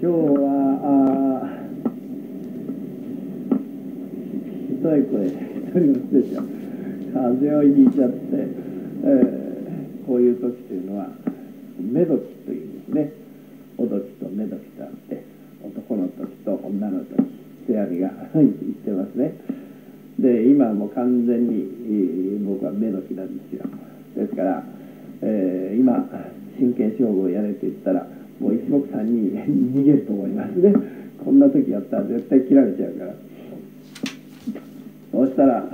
今日はひどい声しておりますでしょ。風邪をひいちゃって、こういう時というのはめどきというんですね。おどきとめどきとあって、男の時と女の時手ありが言ってますね。で今もう完全に僕はめどきなんですよ。ですから、今真剣勝負をやれって言ったらもう一目散に逃げると思いますね。こんな時やったら絶対切られちゃうから。そうしたら、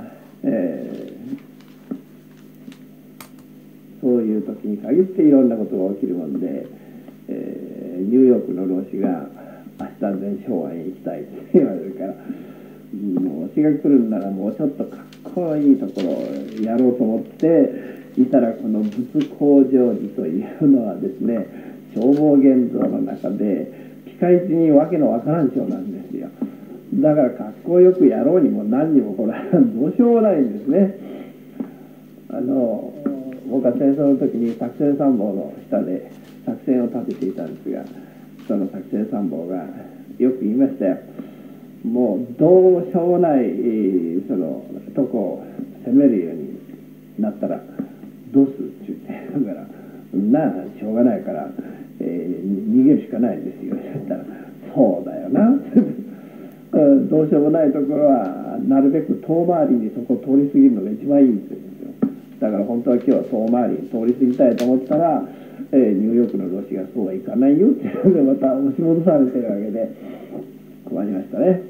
そういう時に限っていろんなことが起きるもんで、ニューヨークの老子が明日全昭和へ行きたいって言われるから、もう推しが来るんならもうちょっとかっこいいところをやろうと思っていたら、この仏工場寺というのはですね、消防現像の中でピカイチにわけのわからん章なんですよ。だからかっこよくやろうにも何にもこれどうしようもないんですね。僕は戦争の時に作戦参謀の下で作戦を立てていたんですが、その作戦参謀がよく言いましたよ。もうどうしようもないそのとこを攻めるようになったらどうするって言って、だからしょうがないから、逃げるしかないですよって言ったら、そうだよなどうしようもないところはなるべく遠回りにそこを通り過ぎるのが一番いいって言うんですよ。だから本当は今日は遠回りに通り過ぎたいと思ったら、ニューヨークの老子がそうはいかないよっていうのでまた押し戻されてるわけで困りましたね。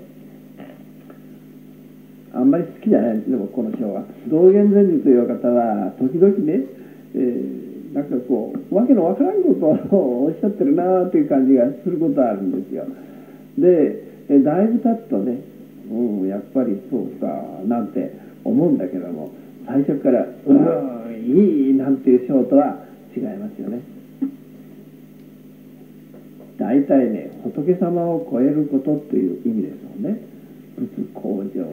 あんまり好きじゃないんですね、僕この章は。道元禅師という方は時々ね、なんかこうわけのわからんことをおっしゃってるなという感じがすることあるんですよ。でだいぶ経つとね、やっぱりそうさなんて思うんだけども、最初からいいなんていう章とは違いますよね。大体ね、仏様を超えることという意味ですもんね、仏工場寺って。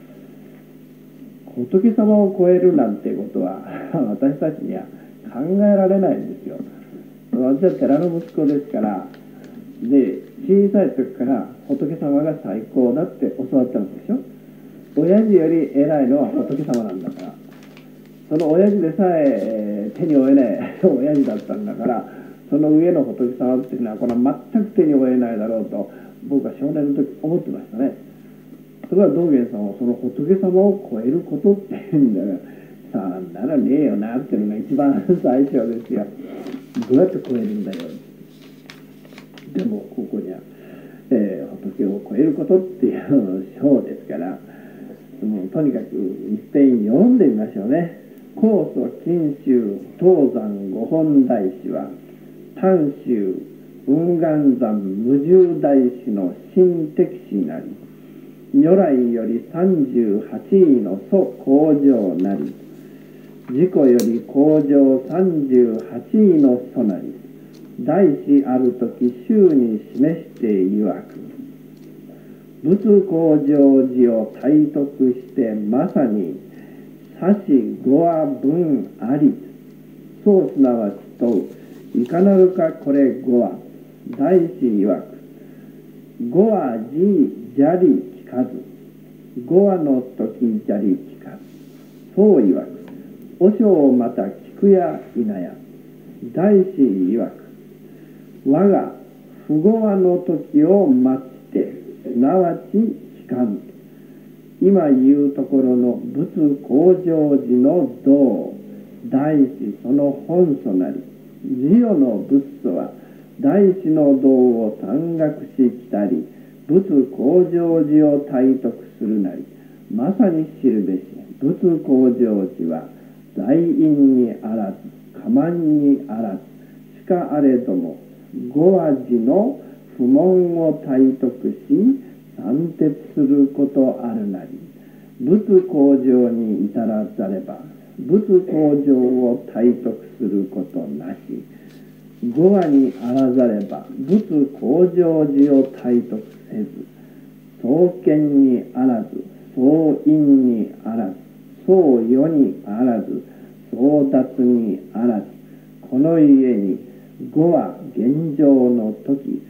仏様を超えるなんてことは私たちには考えられないんですよ。私は寺の息子ですから、で小さい時から仏様が最高だって教わったんでしょ。親父より偉いのは仏様なんだから、その親父でさえ手に負えない親父だったんだから、その上の仏様っていうのはこれは全く手に負えないだろうと僕は少年の時思ってましたね。それは道元さんはその仏様を超えることっていうんだから、さあならねえよなっていうのが一番最初ですよ。どうやって超えるんだよ。でもここには、仏を超えることっていう章ですから、もうとにかく一遍読んでみましょうね。高祖金秋東山五本大師は短州雲岩山無重大師の新適師なり、如来より38位の祖向上なり、自己より向上38位の祖なり、大師ある時衆に示して曰く、仏工場寺を体得してまさに左子五話分あり、そうすなわちといかなるかこれ五話。大師曰く、五話じじゃり聞かず、五話の時じゃり聞かず、そう曰く、和尚また聞くやいなや。大師曰く、我が不五話の時を待って、すなわち聞かぬ。今言うところの仏工場寺の道、大師その本祖なり、授与の仏祖は大師の道を参学し来たり、仏工場寺を体得するなり、まさに知るべし。仏工場寺は在院にあらず、家満にあらず、しかあれども五話寺の不問を体得し参徹することあるなり、仏工場に至らざれば仏工場を体得することなし、五話にあらざれば仏工場寺を体得せず、創建にあらず、創院にあらず、創世にあらず、創達にあらず、このゆえに五話現状の時、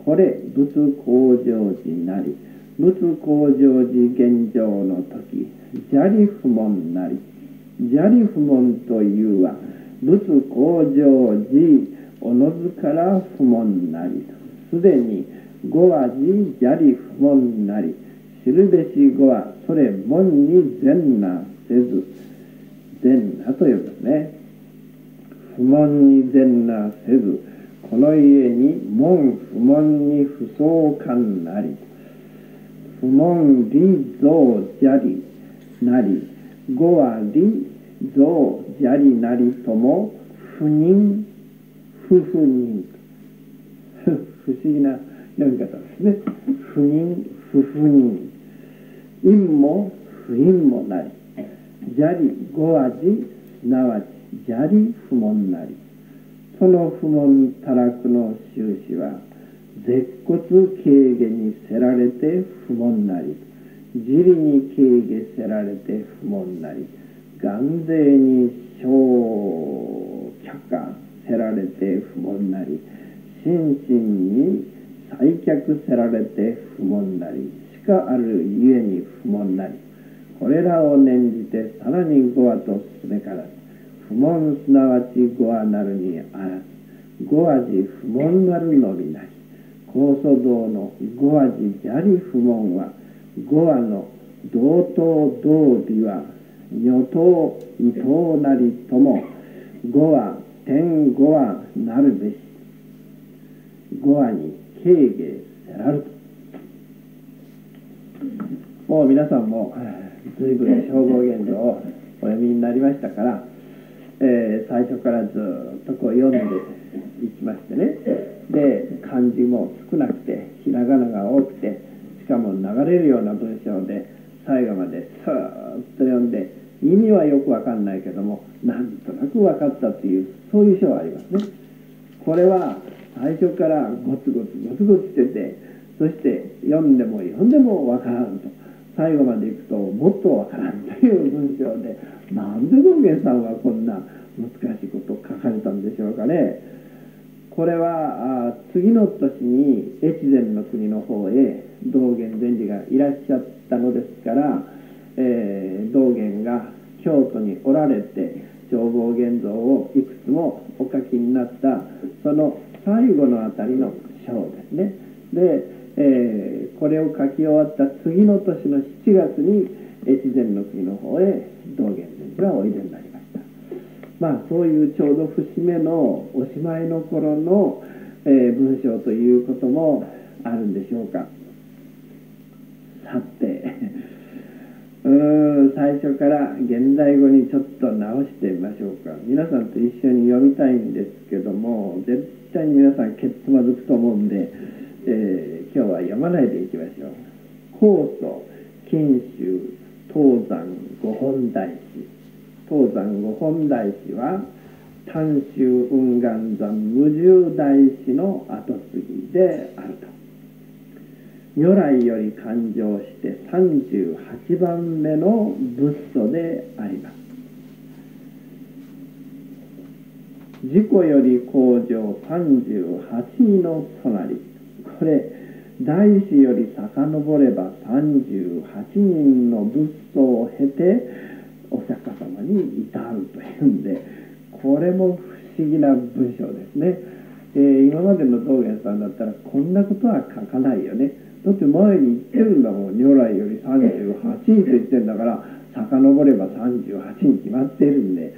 これ仏向上寺なり、仏向上寺現状の時、砂利不問なり。砂利不問というは、仏向上寺おのずから不問なり。すでに語は寺砂利不問なり。知るべし語はそれ門に善なせず、善なということですね。不問に善なせず、この家に門不問に不相関なり。不問理造砂利なり、語は理造砂利なりとも不認不不認不思議な読み方ですね。不認不不認、因も不因もなり。砂利語は字、すなわち砂利不問なり。その不問たらくの終始は、舌骨軽下にせられて不問なり。自利に軽下せられて不問なり。眼勢に小却下せられて不問なり。心身に再却せられて不問なり。しかあるゆえに不問なり。これらを念じてさらに語はとすべからず。不問すなわち語はなるにあらず。語は字不問なるのみなり。高祖道の語は字砂利不問は、語話の同等同美は女等異等なりとも、語は天語はなるべし。語話に軽下せらると。もう皆さんも随分称号言動をお読みになりましたから、最初からずっとこう読んでいきましてね。で、漢字も少なくてひらがなが多くて、しかも流れるような文章で最後までスーッと読んで、意味はよくわかんないけどもなんとなく分かったという、そういう書がありますね。これは最初からゴツゴツゴツゴツしてて、そして読んでもわからんと、最後までいくともっとわからんという文章で、なんで道元さんはこんな難しいことを書かれたんでしょうかね。これは次の年に越前の国の方へ道元禅師がいらっしゃったのですから、道元が京都におられて長坊現像をいくつもお書きになったその最後のあたりの章ですね。で、これを書き終わった次の年の7月に越前の国の方へ道元禅師がおいでになりました。まあそういうちょうど節目のおしまいの頃の、文章ということもあるんでしょうか。さて最初から現代語にちょっと直してみましょうか。皆さんと一緒に読みたいんですけども、絶対に皆さんけっつまずくと思うんで、今日は読まないでいきましょう。高祖金秋東山五本大師。東山五本大師は短州雲岩山無重大師の跡継ぎであると。如来より誕生して38番目の仏祖であります。自己より向上38位の隣。これ大師より遡れば38人の仏祖を経てお釈迦様に至るというんで、これも不思議な文章ですね。今までの道元さんだったらこんなことは書かないよね。だって前に言ってるんだもん。如来より38位と言ってるんだから遡れば38に決まってるんで、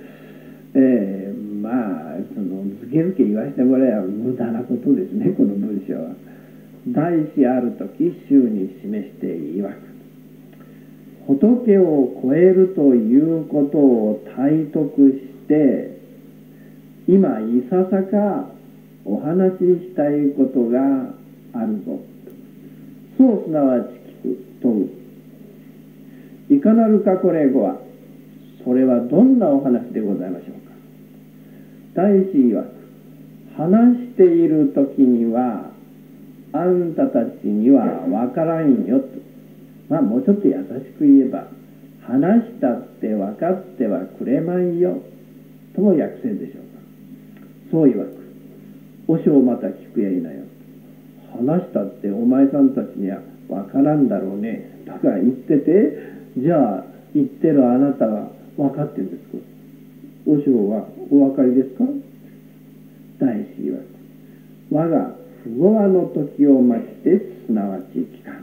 まあそのずけずけ言わせてもらえば無駄なことですね、この文章は。大師ある時衆に示して曰く、仏を超えるということを体得して今いささかお話ししたいことがあるぞ。そうすなわち聞く問う。いかなるかこれ語は。それはどんなお話でございましょうか。大師曰く、話している時にはあんたたちにはわからんよと。まあもうちょっと優しく言えば、話したって分かってはくれまいよとも訳せるでしょうか。そう曰く、和尚また聞くやいなよ。 話したってお前さんたちにはわからんだろうねとか言ってて、じゃあ言ってるあなたは分かってるんですか。和尚はお分かりですか。大師曰く、我が不後の時を待ちてすなわち期間、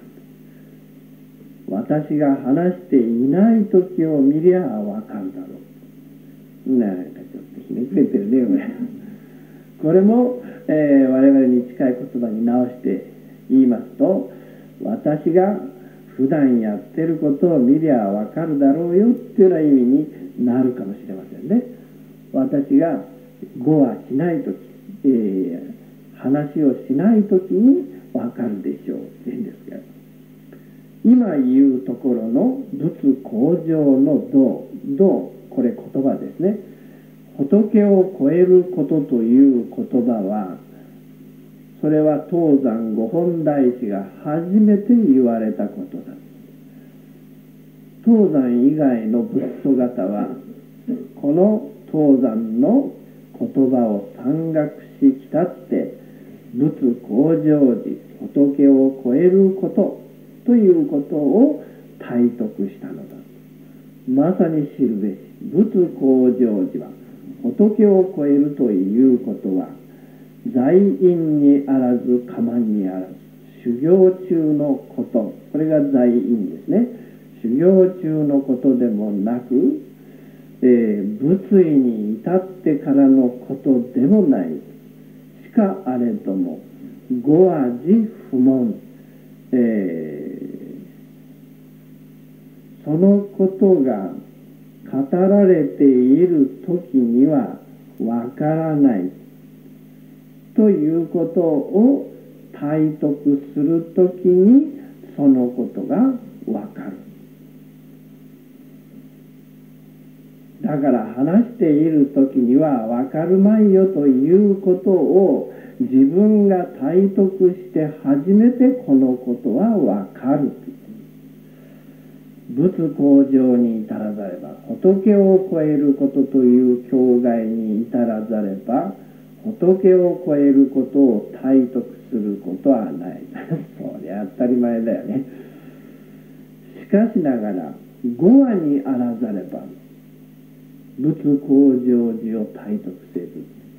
私が話していない時を見りゃ分かるだろう。なんかちょっとひねくれてるねこれも、我々に近い言葉に直して言いますと、私が普段やってることを見りゃ分かるだろうよっていうような意味になるかもしれませんね。私が語はしない時、話をしない時に分かるでしょうって言うんですが、今言うところの仏向上の道、これ言葉ですね。仏を超えることという言葉は、それは東山御本大師が初めて言われたことだ。東山以外の仏祖方はこの東山の言葉を参学しきたって仏向上時、仏を超えることということを体得したのだ。まさに知るべし、仏向上時は仏を超えるということは、在院にあらず釜にあらず、修行中のこと、これが在院ですね。修行中のことでもなく、仏位に至ってからのことでもない。しかあれども、語は自不問、そのことが語られている時にはわからないということを体得する時にそのことがわかる。だから話している時にはわかるまいよということを自分が体得して初めてこのことはわかる。仏向上に至らざれば、仏を超えることという境界に至らざれば、仏を超えることを体得することはないそりゃ当たり前だよね。しかしながら語話にあらざれば仏向上時を体得せず、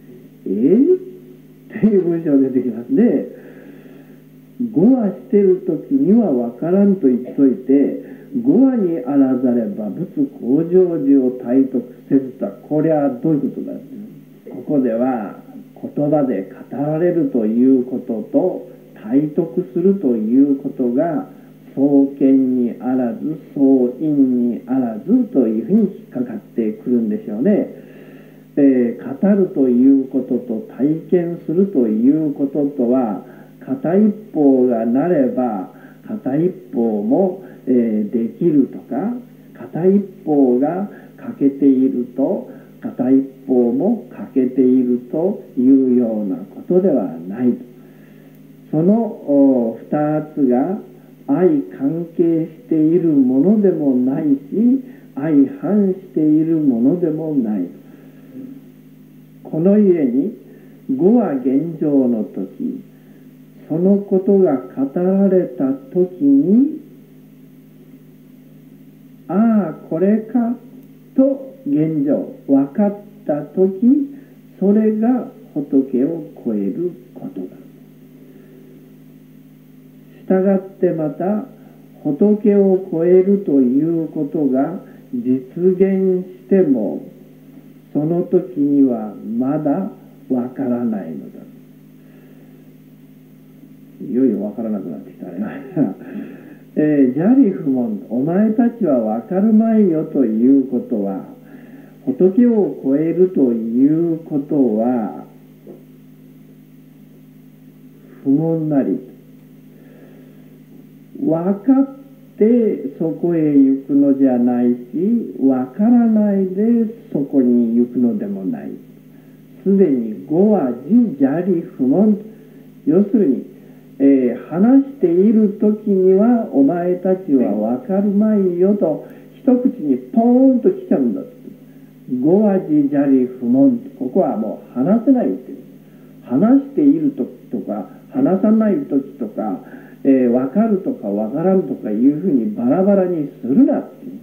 っていう文章出てきますね。語話してる時には分からんと言っといて、語話にあらざれば仏向上時を体得せずとは、これはどういうことだ。ここでは言葉で語られるということと体得するということが相見にあらず相因にあらずというふうに引っかかってくるんでしょうね。語るということと体験するということとは、片一方がなれば片一方も、できるとか、片一方が欠けていると片一方も欠けているというようなことではない。その二つが相関係しているものでもないし、相反しているものでもない。このゆえに語は現状の時、そのことが語られた時に、ああこれかと現状分かった時、それが仏を超えることだ。したがってまた仏を超えるということが実現しても、その時にはまだわからないのだ。いよいよわからなくなってきたね邪理不問、お前たちはわかるまいよということは、仏を超えるということは不問なり、分かってそこへ行くのじゃないし、分からないでそこに行くのでもない。すでに語は自邪理不問。要するに、話している時にはお前たちは分かるまいよと一口にポーンと来ちゃうんだ。語は自邪理不問。ここはもう話せないっていう。話している時とか話さない時とか、分かるとか分からんとかいうふうにバラバラにするなっていう。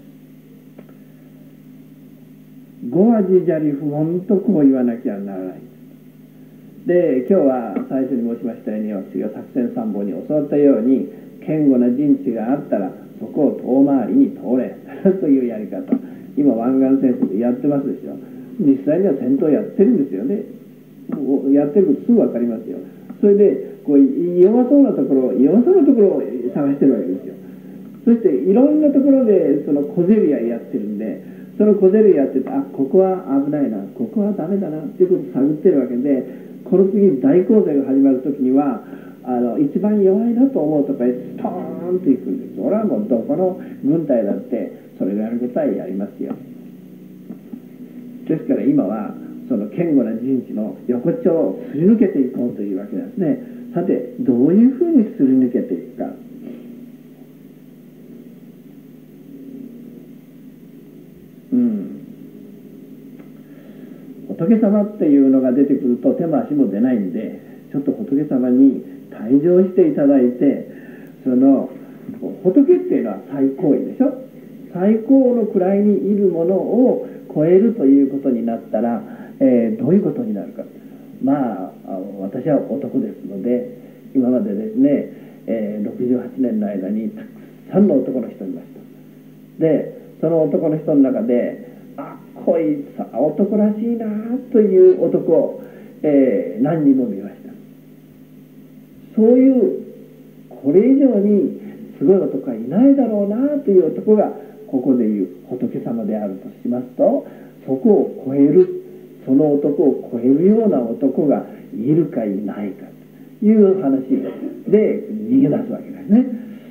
五話自邪理不問とこう言わなきゃならない。で、今日は最初に申しましたように、私が作戦参謀に教わったように、堅固な陣地があったらそこを遠回りに通れというやり方、今湾岸戦争でやってますでしょ。実際には戦闘やってるんですよね。もうやってることすぐ分かりますよ。それでこう弱そうなところを探してるわけですよ。そしていろんなところでその小競り合いやってるんで、その小競り合いやってて、あ、ここは危ないな、ここはダメだなっていうことを探ってるわけで、この次大攻勢が始まる時には一番弱いなと思うところへストーンと行くんです。それはもうどこの軍隊だってそれぐらいのことはやりますよ。ですから今はその堅固な陣地の横っちょをすり抜けていこうというわけなんですね。さてどういうふうにすり抜けていくか。仏様っていうのが出てくると手も足も出ないんで、ちょっと仏様に退場していただいて、その仏っていうのは最高位でしょ。最高の位にいるものを超えるということになったら、どういうことになるか。まあ私は男ですので、今までですね、68年の間にたくさんの男の人いました。でその男の人の中で、あ、こいつは男らしいなという男を、何人も見ました。そういうこれ以上にすごい男はいないだろうなという男がここでいう仏様であるとしますと、そこを超える、その男を超えるような男がいるかいないかという話で逃げ出すわけですね。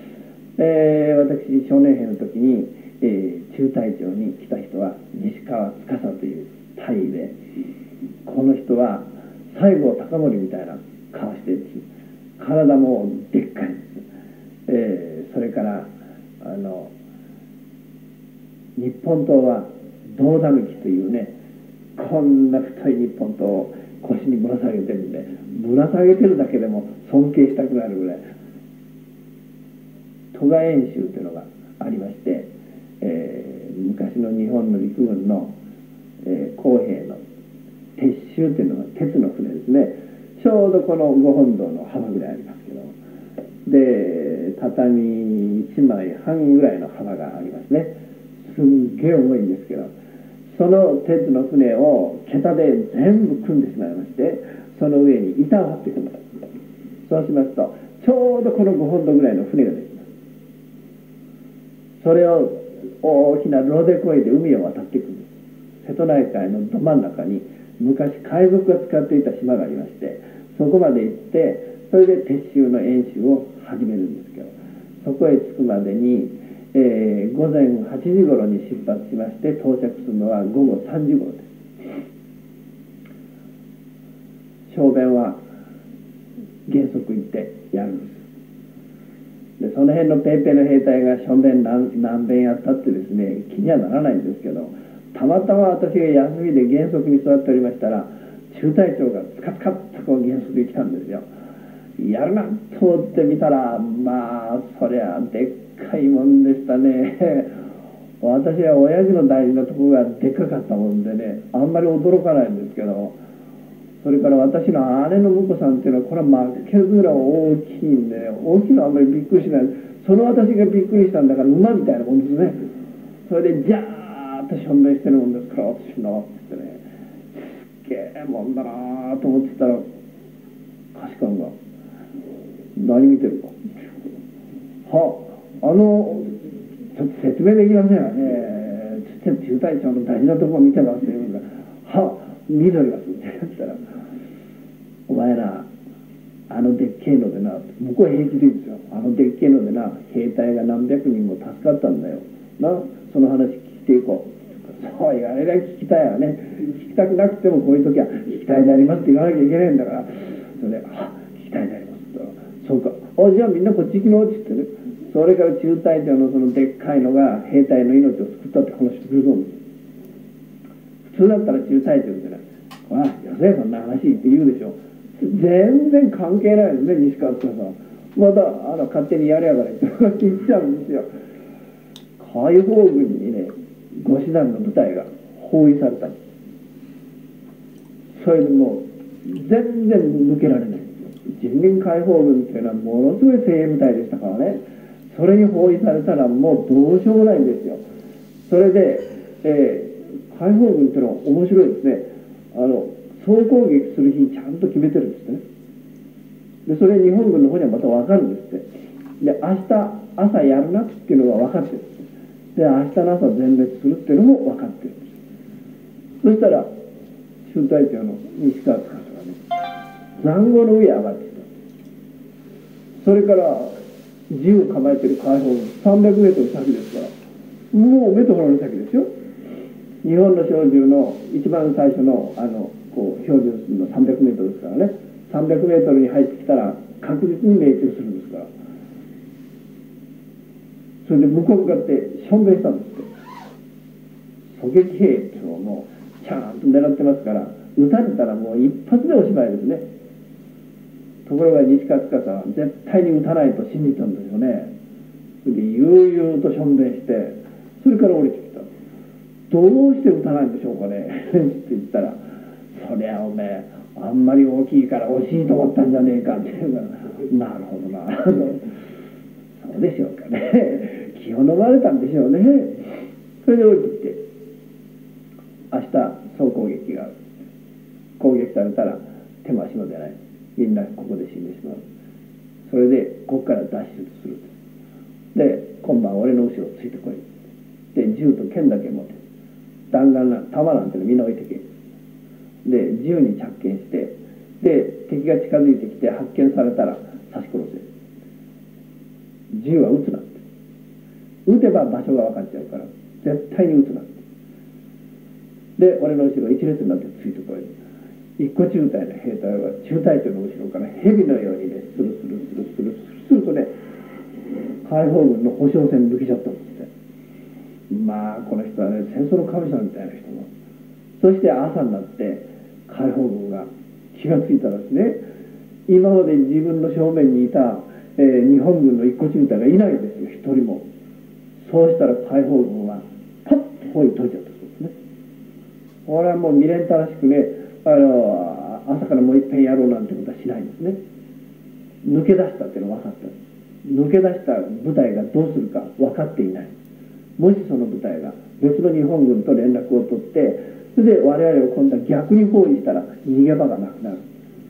私少年兵の時に、中隊長に来た人は西川司という隊員で、この人は西郷隆盛みたいな顔してるし、体もでっかいんです。それから日本刀は胴だぬきというね、こんな太い日本刀を腰にぶら下げてるんで、ぶら下げてるだけでも尊敬したくなるぐらい。戸賀演習というのがありまして、昔の日本の陸軍の、工兵の鉄舟というのが鉄の船ですね。ちょうどこの御本堂の幅ぐらいありますけど、で畳1枚半ぐらいの幅がありますね。すんげえ重いんですけど、その鉄の船を桁で全部組んでしまいまして、その上に板を張っていくんです。そうしますとちょうどこの5本堂ぐらいの船ができます。それを大きなロでこいで海を渡っていくんです。瀬戸内海のど真ん中に昔海賊が使っていた島がありまして、そこまで行って、それで鉄舟の演習を始めるんですけど、そこへ着くまでに、午前8時頃に出発しまして、到着するのは午後3時頃です。小便は原則行ってやるんです。でその辺のペーペーの兵隊が小便何遍やったってですね、気にはならないんですけど、たまたま私が休みで原則に座っておりましたら、中隊長がつかつかっとこう原則に来たんですよ。やるなと思ってみたら、まあそりゃでっかいもんでしたね。私は親父の大事なとこがでっかかったもんでね、あんまり驚かないんですけど、それから私の姉の婿さんっていうのはこれは負けずぐらい大きいんで、大きいのはあんまりびっくりしない。その私がびっくりしたんだから馬みたいなもんですね。それでジャーッと証明してるもんですから、私のってね、すっげえもんだなと思ってたら、下士官が何見てるか。ちょっと説明できませんわね。つって中隊長の大事なところ見てますって言うんだ。見ておりますって言ったら、お前らでっけえのでな、向こうは平気で言うんですよ。でっけえのでな、兵隊が何百人も助かったんだよな、その話聞いていこう。そう言われりゃ聞きたいわね。聞きたくなくてもこういう時は聞きたいでありますって言わなきゃいけないんだから、それで聞きたいでありますって言ったら、そうか、じゃあみんなこっち行きのって言ってね、それから中隊長のそのでっかいのが兵隊の命を救ったって話してくれそうです。普通だったら中隊長ってね、よせそんな話って言うでしょ。 全然関係ないですね、西川司は。また勝手にやりやがれって言っちゃうんですよ。解放軍にね、護師団の部隊が包囲されたんです。それでもう全然抜けられないんですよ。人民解放軍っていうのはものすごい精鋭部隊でしたからね、それに包囲されたらもうどうしようもないんですよ。それで、解放軍っていうのは面白いですね。総攻撃する日ちゃんと決めてるんですね。でそれ日本軍の方にはまた分かるんですって。で明日朝やるなっていうのが分かってるんです。で明日の朝全滅するっていうのも分かってるんです。そしたら中隊長の西川司がね、塹壕の上へ上がってきた。それから銃を構えてる解放軍300メートル先ですから、もう目と鼻の先ですよ。日本の小銃の一番最初の標準するの300メートルですからね、300メートルに入ってきたら確実に命中するんですから。それで向こう向かってしょんべんしたんですって。狙撃兵っていうのをもうちゃんと狙ってますから、撃たれたらもう一発でおしまいですね。ところが西川司は絶対に撃たないと信じたんですよね。それで悠々としょんべんして、それから降りてきた。どうして撃たないんでしょうかねって言ったら、そりゃおめえあんまり大きいから惜しいと思ったんじゃねえかっていうから、なるほどなそうでしょうかね気を飲まれたんでしょうね。それで降りてきて、明日総攻撃が攻撃されたら手も足も出ない、みんなここで死んでしまう。それでここから脱出する。で今晩俺の後ろをついてこい。で銃と剣だけ持て、弾丸弾なんてのみんな置いてけ。で銃に着剣して、で敵が近づいてきて発見されたら刺し殺せ。銃は撃つなって。撃てば場所が分かっちゃうから絶対に撃つなって。で俺の後ろ一列になってついてこい。一個中隊の兵隊は中隊長の後ろから蛇のようにね、スルスルスルスルするとね、解放軍の保証線抜けちゃったんですって。まあこの人はね、戦争の神様みたいな人も。そして朝になって解放軍が気がついたらですね、今まで自分の正面にいた、日本軍の一個中隊がいないんですよ、一人も。そうしたら解放軍はパッと包囲解いちゃったそうですね。これはもう未練たらしくね、朝からもう一遍やろうなんてことはしないんですね。抜け出したっていうのは分かった。抜け出した部隊がどうするか分かっていない。もしその部隊が別の日本軍と連絡を取って、それで我々を今度は逆に包囲したら逃げ場がなくなる。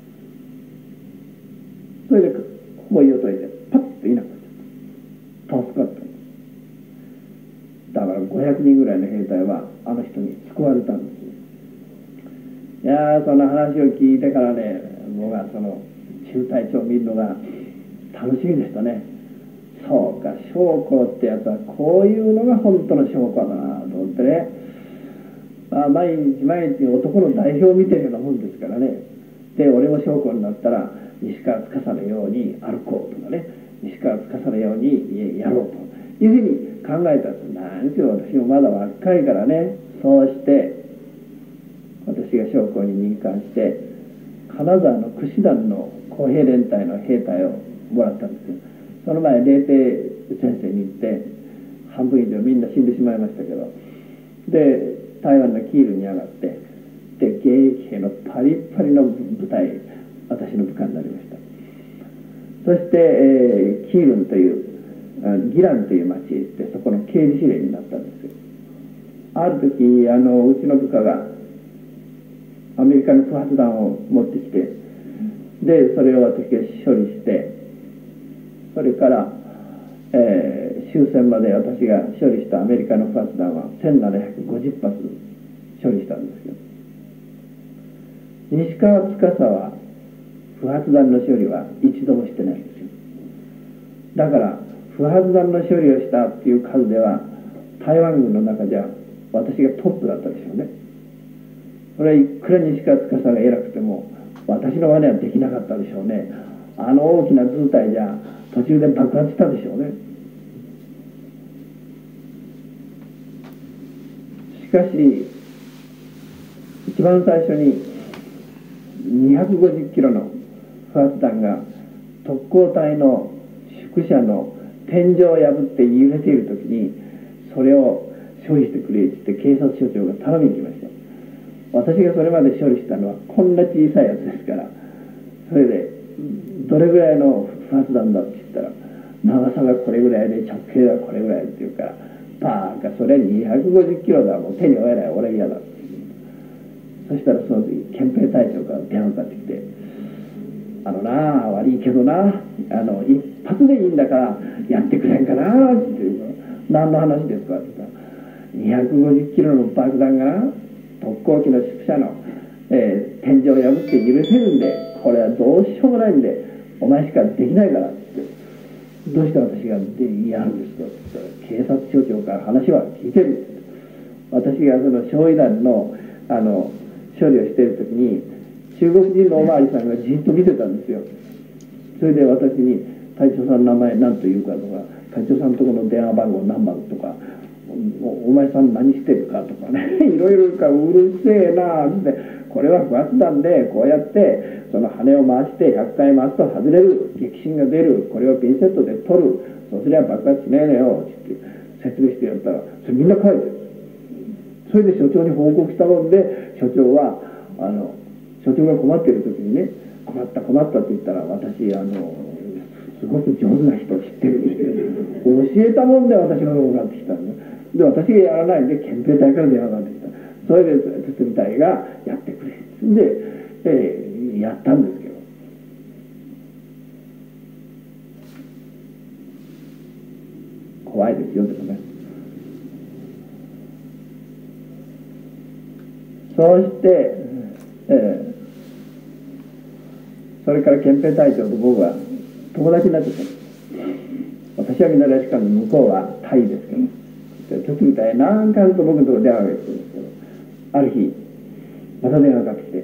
それで包囲を解いてパッといなくなっちゃった。助かった。だから500人ぐらいの兵隊はあの人に救われたんです。いやー、その話を聞いてからね、僕はその中隊長を見るのが楽しみでしたね。そうか、将校ってやつはこういうのが本当の将校だなと思ってね、毎日毎日男の代表を見てるようなもんですからね。で俺も将校になったら西川司のように歩こうとかね、西川司のようにやろうというふうに考えたんです。なんですよ、私もまだ若いからね。そうして私が将校に任官して金沢の櫛団の工兵連隊の兵隊をもらったんですよ。その前霊帝先生に行って半分以上みんな死んでしまいましたけど、で台湾のキールに上がって、で現役兵のパリッパリの部隊、私の部下になりました。そして、キールンというギランという町へ行って、そこの警備司令になったんですよ。ある時うちの部下がアメリカの不発弾を持ってきて、でそれを私が処理して、それから、終戦まで私が処理したアメリカの不発弾は1750発処理したんですけど、西川司は不発弾の処理は一度もしてないんですよ。だから不発弾の処理をしたっていう数では台湾軍の中じゃ私がトップだったでしょうね。それはいくら西川司が偉くても私の真似はできなかったでしょうね。あの大きな図体じゃ途中で爆発したでしょうね。しかし一番最初に250キロの不発弾が特攻隊の宿舎の天井を破って揺れている時に、それを処理してくれって警察署長が頼みに来ました。私がそれまで処理したのはこんな小さいやつですから、それでどれぐらいの不発弾だって言ったら、長さがこれぐらいで直径がこれぐらいって言うから、バーカそれ250キロだ、もう手に負えない、俺嫌だって。そしたらその時憲兵隊長から電話かかってきて、なあ悪いけどな、一発でいいんだからやってくれんかなって言うから、何の話ですかって言ったら、250キロの爆弾がな、特攻機の宿舎の、天井を破って許せるんで、これはどうしようもないんで、お前しかできないからって。どうして私がやるんですかって言ったら、警察署長から話は聞いてるって。私がその焼夷弾の処理をしている時に、中国人のおまわりさんがじっと見てたんですよ。それで私に「隊長さんの名前何というか」とか「隊長さんのところの電話番号何番」とか「お前さん何してるか」とかねいろいろか、うるせえなって、これは不発弾でこうやってその羽を回して100回回すと外れる、激震が出る、これをピンセットで取る、そうすりゃ爆発しねえのよって説明してやったら、それみんな書いてる。それで所長に報告したもんで、所長は所長が困っている時にね、困ったって言ったら、私すごく上手な人知ってるんですよ。教えたもんで私の方がかかってきたんで、で私がやらないんで憲兵隊から電話がかかってきた。それで堤隊がやってくれで、やったんですけど、怖いですよでもね。そうして、それから憲兵隊長と僕は友達になってたんです。私は見習い士官で向こうはタイですけど、堤隊何回と僕のところ電話が来てるんですけど、ある日また電話がかかってきて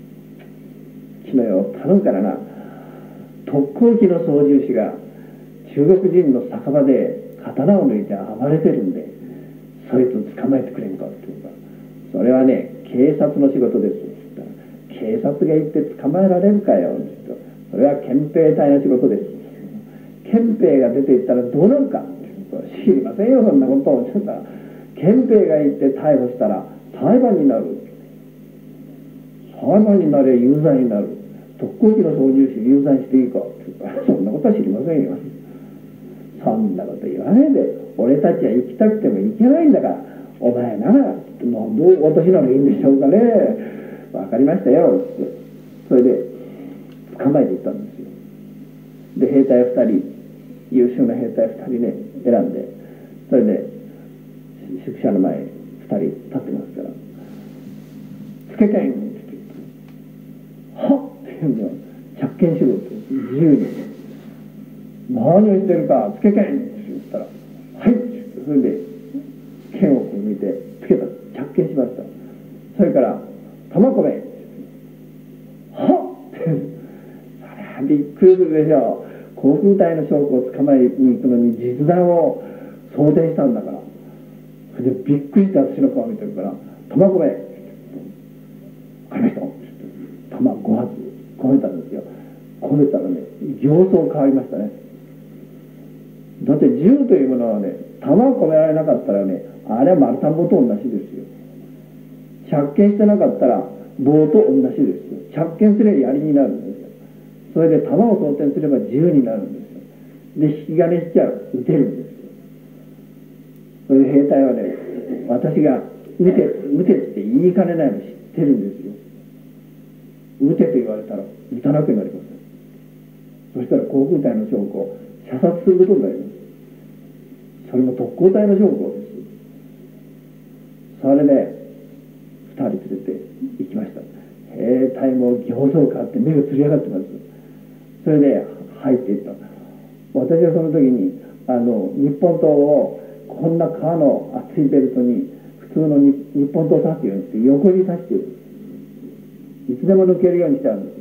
「木のよ頼むからな、特攻機の操縦士が中国人の酒場で刀を抜いて暴れてるんで、そいつを捕まえてくれんか」って言うから「それはね警察の仕事です」って言ったら「警察が行って捕まえられるかよ」って言ったら「それは憲兵隊の仕事です」憲兵が出て行ったらどうなるかって言うから「知りませんよそんなことを」って言ったら「憲兵が行って逮捕したら裁判になる」「裁判になれば有罪になる」「特攻機の操縦士有罪にしていいか」って言うから「そんなことは知りませんよ」そんなこと言わねえで、俺たちは行きたくても行けないんだから、お前ならもうどう私ならいいんでしょうかね、分かりましたよって、それで捕まえていったんですよ。で兵隊2人、優秀な兵隊2人ね選んで、それで宿舎の前に2人立ってますから「つけ剣」って言って「はっ!」って言うのは着剣しろって自由に。何をしてるかつけ剣って言ったら「はい!」ってそれで剣をこう見てつけた、着剣しました。それから「玉込め」ってはっってそれはびっくりするでしょう。航空隊の将校を捕まえに行くのに実弾を装填したんだから。それでびっくりして私の顔見てるから「玉込め」って分かりましたって玉5発込めたんですよ。込めたらね形相変わりましたね。だって銃というものはね、弾を込められなかったらね、あれは丸太棒と同じですよ。着剣してなかったら棒と同じですよ。着剣すれば槍になるんですよ。それで弾を装填すれば銃になるんですよ。で引き金しちゃう、撃てるんですよ。それで兵隊はね、私が撃てって言いかねないの知ってるんですよ。撃てと言われたら撃たなくなります。そしたら航空隊の将校射殺することになります。それも特攻隊の将校です。それで2人連れて行きました。兵隊も形相変わって目がつり上がってます。それで入っていった。私はその時に日本刀をこんな革の厚いベルトに普通の日本刀を刺すようにして横に刺している。いつでも抜けるようにしてあるんです。